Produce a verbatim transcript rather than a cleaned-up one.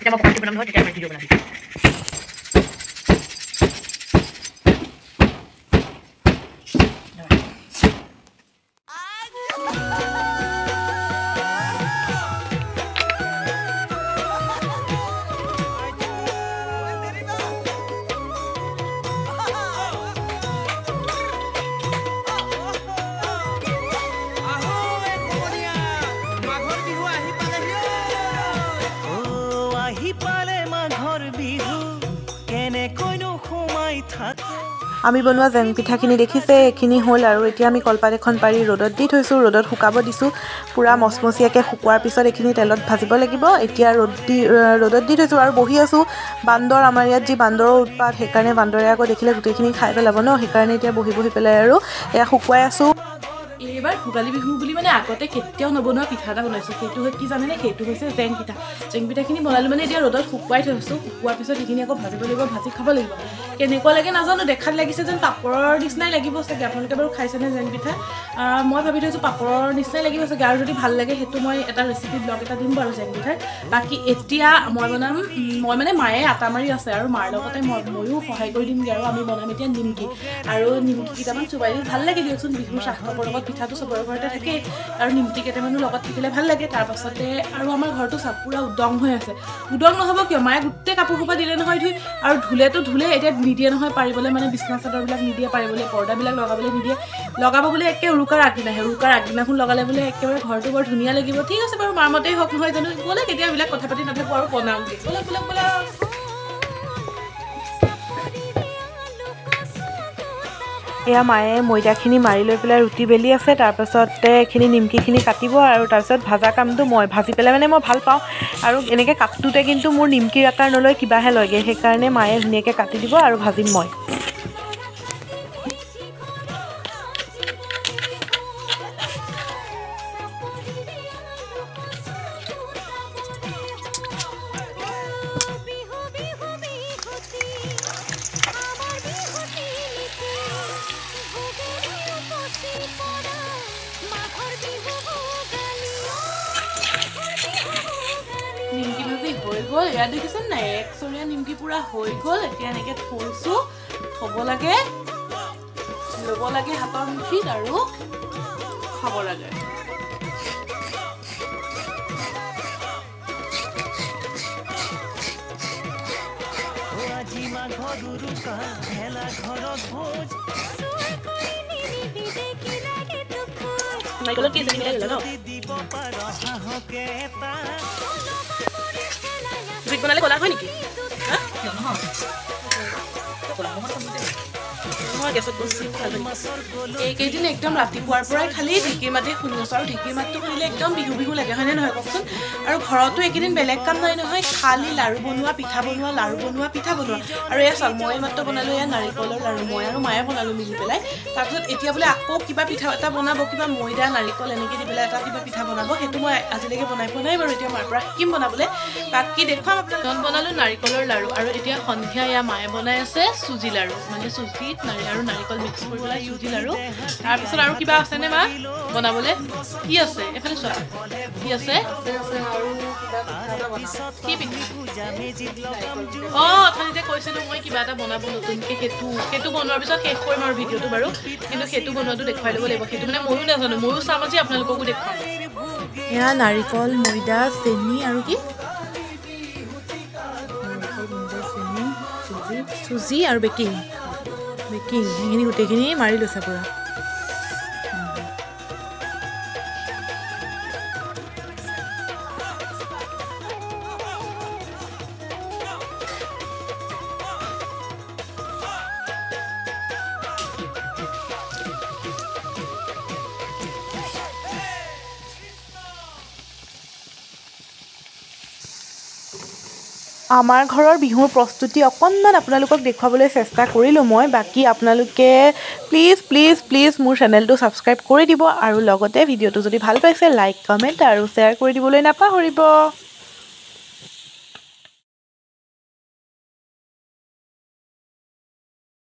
যেতিয়া মই পকাটো বনাম নহয় তেতিয়া মই ভিডিঅ' বনাম আমি বনোৱা জেং পিঠাখিনি দেখিছে এইখিনি হ'ল আৰু এতিয়া আমি কলপাত এখন পাৰি ৰ'দত দি থৈছোঁ ৰ'দত শুকাব দিছোঁ পুৰা মচমচীয়াকৈ শুকোৱাৰ পিছত এইখিনি তেলত ভাজিব লাগিব এতিয়া ৰ'দ দি ৰ'দত দি থৈছোঁ আৰু বহি আছোঁ বান্দৰ আমাৰ ইয়াত যি বান্দৰৰ উৎপাত সেইকাৰণে বান্দৰে আকৌ দেখিলে গোটেইখিনি খাই পেলাব ন সেইকাৰণে এতিয়া বহি বহি পেলাই আৰু এয়া শুকুৱাই আছোঁ এইবাৰ ভোগালী বিহু বুলি মানে আগতে কেতিয়াও নবনোৱা পিঠা এটা বনাইছোঁ সেইটো হয় কি জানেনে সেইটো হৈছে জেং পিঠা জেং পিঠাখিনি বনালোঁ মানে এতিয়া ৰ'দত শুকুৱাই থৈছোঁ শুকোৱাৰ পিছত সেইখিনি আকৌ ভাজিব লাগিব ভাজি খাব লাগিব কেনেকুৱা লাগে নাজানো দেখাত লাগিছে যেন পাপৰৰ নিচিনাই লাগিব চাগে আপোনালোকে বাৰু খাইছেনে জেং পিঠা মই ভাবি থৈছোঁ পাপৰৰ নিচিনাই লাগিব চাগে আৰু যদি ভাল লাগে সেইটো মই এটা ৰেচিপি ব্লগ এটা দিম বাৰু জেং পিঠাৰ বাকী এতিয়া মই বনাম মই মানে মায়ে আটা মাৰি আছে আৰু মাৰ লগতে মই ময়ো সহায় কৰি দিমগৈ আৰু আমি বনাম এতিয়া নিমকি আৰু নিমকি কেইটামান চুবাই দিম ভাল লাগে দিয়কচোন বিহুৰ চাহ কাপৰ লগত পিঠাটো চবৰে ঘৰতে থাকে আৰু নিমকি কেইটামানো লগত থাকিলে ভাল লাগে তাৰপাছতে আৰু আমাৰ ঘৰটো চাপ পুৰা উদং হৈ আছে উদং নহ'ব কিয় মায়ে গোটেই কাপোৰ সোপা দিলে নহয় ধুই আৰু ধুলেতো ধুলে এতিয়া নিদিয়ে নহয় পাৰিবলৈ মানে বিছনা চাদৰবিলাক নিদিয়ে পাৰিবলৈ পৰ্দাবিলাক লগাবলৈ নিদিয়ে লগাব বোলে একে উৰুকাৰ আগদিনাহে উৰুকাৰ আগদিনাখন লগালে বোলে একেবাৰে ঘৰটো বৰ ধুনীয়া লাগিব ঠিক আছে বাৰু মাৰ মতেই হওক নহয় জানো বোলে কেতিয়া এইবিলাক কথা পাতি নাথাকোঁ আৰু বনাওঁগৈ বোলে বোলে বোলে এয়া মায়ে ময়দাখিনি মাৰি লৈ পেলাই ৰুটি বেলি আছে তাৰপাছতে এইখিনি নিমকিখিনি কাটিব আৰু তাৰপিছত ভাজা কামটো মই ভাজি পেলাই মানে মই ভাল পাওঁ আৰু এনেকৈ কাটোতে কিন্তু মোৰ নিমকিৰ আকাৰ নলয় কিবাহে লয়গৈ সেইকাৰণে মায়ে ধুনীয়াকৈ কাটি দিব আৰু ভাজিম মই নিমকি ভাজি হৈ গ'ল এয়া দেখিছেনে নাই এক চৰীয়া নিমকি পুৰা হৈ গ'ল এতিয়া এনেকৈ থৈছোঁ থ'ব লাগে ল'ব লাগে হাতৰ মুঠিত আৰু খাব লাগে নাৰিকলত কি চেনি মিলাই দিলা ন জুইত বনালে ক'লা হয় নেকি মই গেছত বস্তু ভাল এইকেইদিন একদম ৰাতিপুৱাৰ পৰাই খালি ঢেঁকীৰ মাতে শুনি আছোঁ আৰু ঢেঁকীৰ মাতটো শুনিলে একদম বিহু বিহু লাগে হয়নে নহয় কওকচোন আৰু ঘৰতো এইকেইদিন বেলেগ কাম নাই নহয় খালি লাড়ু বনোৱা পিঠা বনোৱা লাড়ু বনোৱা পিঠা বনোৱা আৰু এয়া চাওক মই মাত্ৰ বনালোঁ এয়া নাৰিকলৰ লাড়ু মই আৰু মায়ে বনালোঁ মিলি পেলাই তাৰপিছত এতিয়া বোলে আকৌ কিবা পিঠা এটা বনাব কিবা ময়দা নাৰিকল এনেকৈ দি পেলাই এটা কিবা পিঠা বনাব সেইটো মই আজিলৈকে বনাই পোৱা নাই বাৰু এতিয়া মাৰ পৰা শিকিম বনাবলৈ বাকী দেখুৱাম আপোনালোকক বনালোঁ নাৰিকলৰ লাড়ু আৰু এতিয়া সন্ধিয়া এয়া মায়ে বনাই আছে চুজি লাড়ু মানে চুজিত নাৰি আৰু নাৰিকল মিক্স কৰি পেলাই চুজি লাড়ু তাৰপিছত আৰু কিবা আছেনে মা বনাবলৈ কি আছে এইফালে চোৱা কি আছে কি পিঠা অঁ অথনিতে কৈছিলোঁ মই কিবা এটা বনাব নতুনকৈ সেইটো সেইটো বনোৱাৰ পিছত শেষ কৰিম আৰু ভিডিঅ'টো বাৰু কিন্তু সেইটো বনোৱাটো দেখুৱাই ল'ব লাগিব সেইটো মানে ময়ো নাজানো ময়ো চাম আজি আপোনালোককো দেখুৱাম এয়া নাৰিকল ময়দা চেনি আৰু কি চুজি আৰু বেকিং বেকিং সেইখিনি গোটেইখিনি মাৰি লৈছে পূৰা আমাৰ ঘৰৰ বিহুৰ প্ৰস্তুতি অকণমান আপোনালোকক দেখুৱাবলৈ চেষ্টা কৰিলোঁ মই বাকী আপোনালোকে প্লিজ প্লিজ প্লিজ মোৰ চেনেলটো ছাবস্ক্ৰাইব কৰি দিব আৰু লগতে ভিডিঅ'টো যদি ভাল পাইছে লাইক কমেণ্ট আৰু শ্বেয়াৰ কৰি দিবলৈ নাপাহৰিব